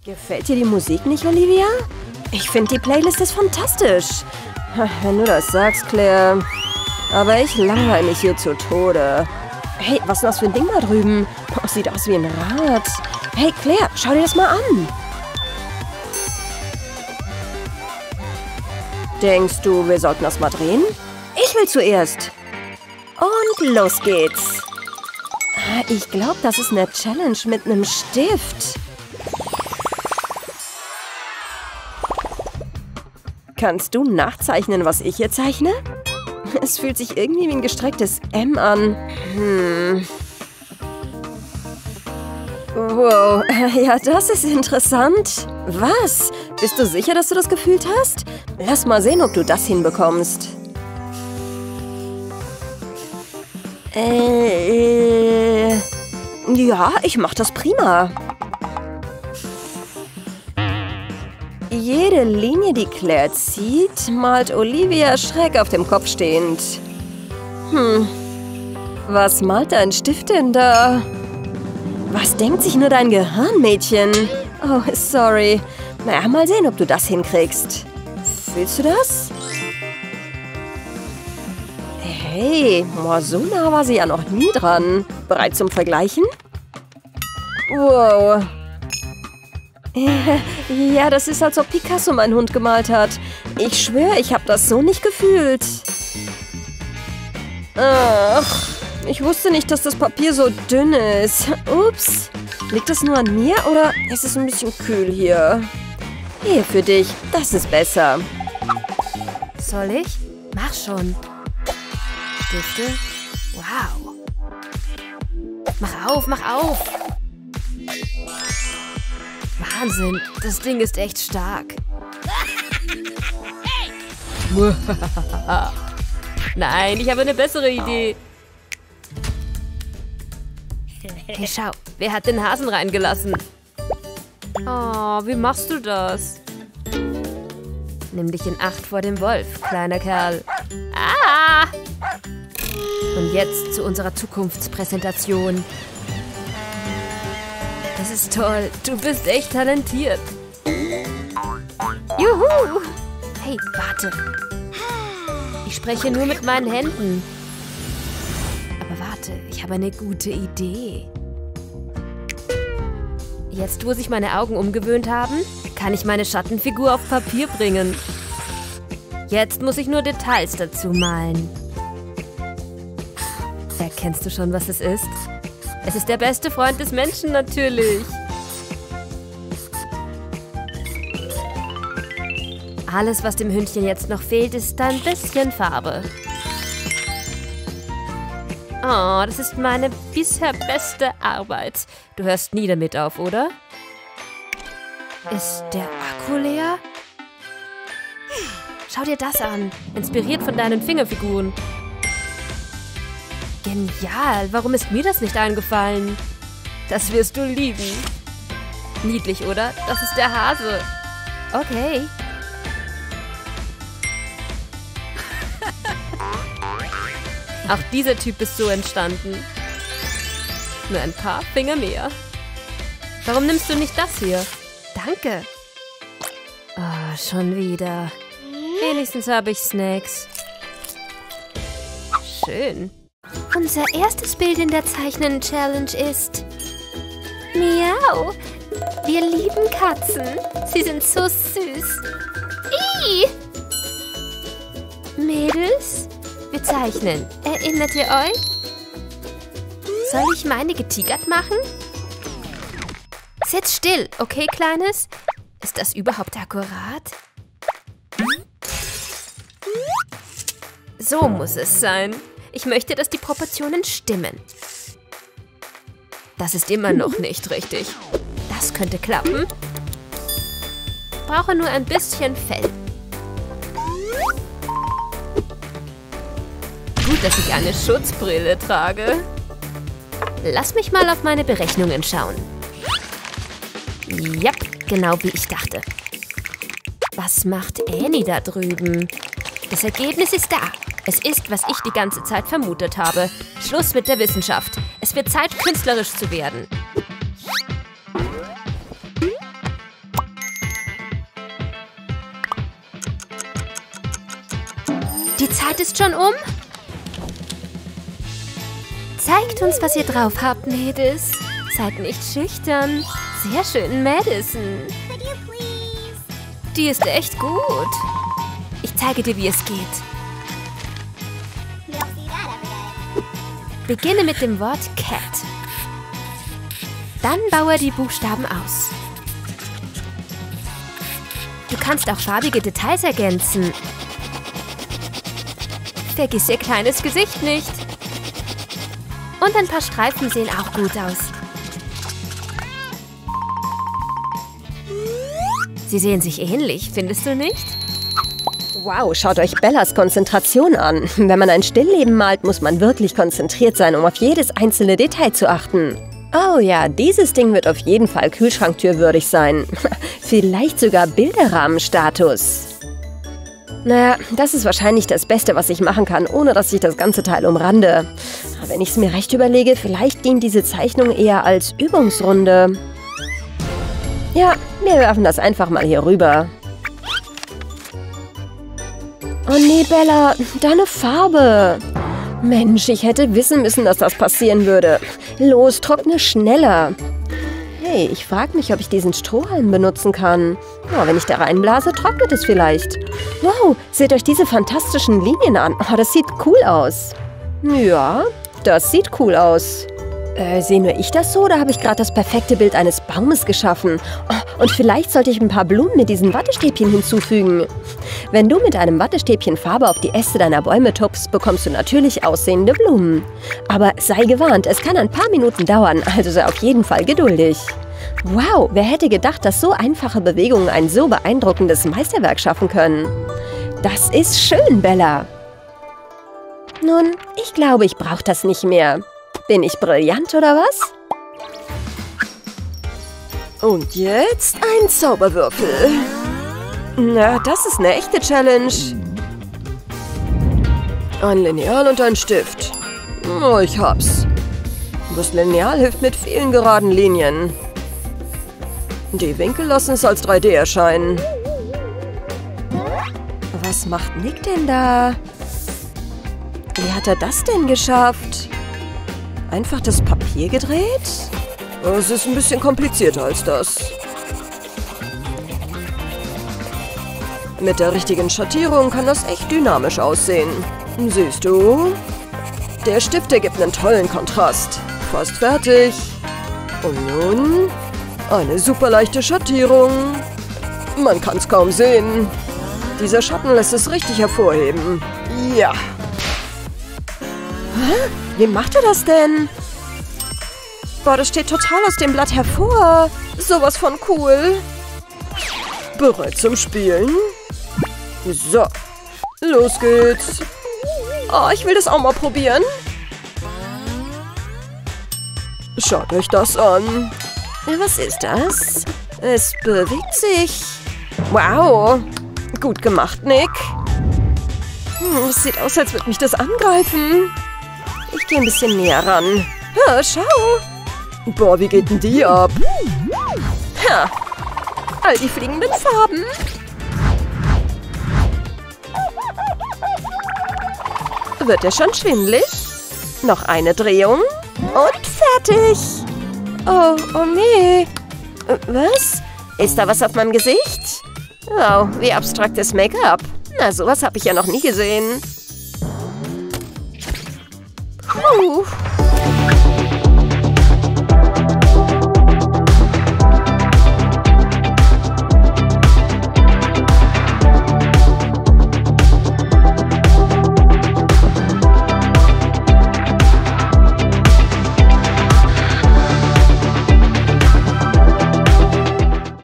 Gefällt dir die Musik nicht, Olivia? Ich finde, die Playlist ist fantastisch. Wenn du das sagst, Claire. Aber ich langweile mich hier zu Tode. Hey, was ist das für ein Ding da drüben? Oh, sieht aus wie ein Rad. Hey, Claire, schau dir das mal an. Denkst du, wir sollten das mal drehen? Ich will zuerst. Und los geht's. Ich glaube, das ist eine Challenge mit einem Stift. Kannst du nachzeichnen, was ich hier zeichne? Es fühlt sich irgendwie wie ein gestrecktes M an. Wow, ja, das ist interessant. Was? Bist du sicher, dass du das gefühlt hast? Lass mal sehen, ob du das hinbekommst. Ja, ich mach das prima. Jede Linie, die Claire zieht, malt Olivia schräg auf dem Kopf stehend. Was malt dein Stift denn da? Was denkt sich nur dein Gehirn, Mädchen? Oh, sorry. Naja, mal sehen, ob du das hinkriegst. Fühlst du das? Hey, so nah war sie ja noch nie dran. Bereit zum Vergleichen? Wow. Ja, das ist, als ob Picasso meinen Hund gemalt hat. Ich schwöre, ich habe das so nicht gefühlt. Ach, ich wusste nicht, dass das Papier so dünn ist. Ups. Liegt das nur an mir oder ist es ein bisschen kühl hier? Hier für dich, das ist besser. Soll ich? Mach schon. Stifte? Wow. Mach auf, mach auf. Wahnsinn, das Ding ist echt stark. Nein, ich habe eine bessere Idee. Hey, schau, wer hat den Hasen reingelassen? Oh, wie machst du das? Nimm dich in Acht vor dem Wolf, kleiner Kerl. Ah! Und jetzt zu unserer Zukunftspräsentation. Das ist toll. Du bist echt talentiert. Juhu! Hey, warte. Ich spreche nur mit meinen Händen. Aber warte, ich habe eine gute Idee. Jetzt, wo sich meine Augen umgewöhnt haben, kann ich meine Schattenfigur auf Papier bringen. Jetzt muss ich nur Details dazu malen. Erkennst du schon, was es ist? Es ist der beste Freund des Menschen, natürlich. Alles, was dem Hündchen jetzt noch fehlt, ist ein bisschen Farbe. Oh, das ist meine bisher beste Arbeit. Du hörst nie damit auf, oder? Ist der Akku leer? Schau dir das an. Inspiriert von deinen Fingerfiguren. Genial. Warum ist mir das nicht eingefallen? Das wirst du lieben. Niedlich, oder? Das ist der Hase. Okay. Auch dieser Typ ist so entstanden. Nur ein paar Finger mehr. Warum nimmst du nicht das hier? Danke. Oh, schon wieder. Wenigstens habe ich Snacks. Schön. Unser erstes Bild in der Zeichnen-Challenge ist... Miau. Wir lieben Katzen. Sie sind so süß. Ih. Mädels, wir zeichnen. Erinnert ihr euch? Soll ich meine getigert machen? Sitz still, okay, Kleines? Ist das überhaupt akkurat? So muss es sein. Ich möchte, dass die Proportionen stimmen. Das ist immer noch nicht richtig. Das könnte klappen. Brauche nur ein bisschen Fell. Gut, dass ich eine Schutzbrille trage. Lass mich mal auf meine Berechnungen schauen. Ja, genau wie ich dachte. Was macht Annie da drüben? Das Ergebnis ist da. Es ist, was ich die ganze Zeit vermutet habe. Schluss mit der Wissenschaft. Es wird Zeit, künstlerisch zu werden. Zeit ist schon um. Zeigt uns, was ihr drauf habt, Mädels. Seid nicht schüchtern. Sehr schön, Madison. Die ist echt gut. Ich zeige dir, wie es geht. Beginne mit dem Wort Cat. Dann baue die Buchstaben aus. Du kannst auch farbige Details ergänzen. Vergiss ihr kleines Gesicht nicht. Und ein paar Streifen sehen auch gut aus. Sie sehen sich ähnlich, findest du nicht? Wow, schaut euch Bellas Konzentration an. Wenn man ein Stillleben malt, muss man wirklich konzentriert sein, um auf jedes einzelne Detail zu achten. Oh ja, dieses Ding wird auf jeden Fall kühlschranktürwürdig sein. Vielleicht sogar Bilderrahmenstatus. Naja, das ist wahrscheinlich das Beste, was ich machen kann, ohne dass ich das ganze Teil umrande. Aber wenn ich es mir recht überlege, vielleicht dient diese Zeichnung eher als Übungsrunde. Ja, wir werfen das einfach mal hier rüber. Oh nee, Bella, deine Farbe. Mensch, ich hätte wissen müssen, dass das passieren würde. Los, trockne schneller. Hey, ich frage mich, ob ich diesen Strohhalm benutzen kann. Oh, wenn ich da reinblase, trocknet es vielleicht. Wow, seht euch diese fantastischen Linien an. Oh, das sieht cool aus. Ja, das sieht cool aus. Sehe nur ich das so oder habe ich gerade das perfekte Bild eines Baumes geschaffen? Oh, und vielleicht sollte ich ein paar Blumen mit diesen Wattestäbchen hinzufügen. Wenn du mit einem Wattestäbchen Farbe auf die Äste deiner Bäume tupfst, bekommst du natürlich aussehende Blumen. Aber sei gewarnt, es kann ein paar Minuten dauern, also sei auf jeden Fall geduldig. Wow, wer hätte gedacht, dass so einfache Bewegungen ein so beeindruckendes Meisterwerk schaffen können? Das ist schön, Bella. Nun, ich glaube, ich brauche das nicht mehr. Bin ich brillant, oder was? Und jetzt ein Zauberwürfel. Na, das ist eine echte Challenge. Ein Lineal und ein Stift. Oh, ich hab's. Das Lineal hilft mit vielen geraden Linien. Die Winkel lassen es als 3D erscheinen. Was macht Nick denn da? Wie hat er das denn geschafft? Einfach das Papier gedreht? Es ist ein bisschen komplizierter als das. Mit der richtigen Schattierung kann das echt dynamisch aussehen. Siehst du? Der Stift ergibt einen tollen Kontrast. Fast fertig. Und nun eine super leichte Schattierung. Man kann es kaum sehen. Dieser Schatten lässt es richtig hervorheben. Ja. Hä? Wie macht er das denn? Boah, das steht total aus dem Blatt hervor. Sowas von cool. Bereit zum Spielen? So, los geht's. Oh, ich will das auch mal probieren. Schaut euch das an. Was ist das? Es bewegt sich. Wow. Gut gemacht, Nick. Es sieht aus, als würde mich das angreifen. Ich gehe ein bisschen näher ran. Ja, schau. Boah, wie geht denn die ab? Ha. All die fliegenden Farben. Wird er schon schwindelig? Noch eine Drehung. Und fertig. Oh, oh nee. Was? Ist da was auf meinem Gesicht? Oh, wie abstraktes Make-up. Na, sowas habe ich ja noch nie gesehen. Puh.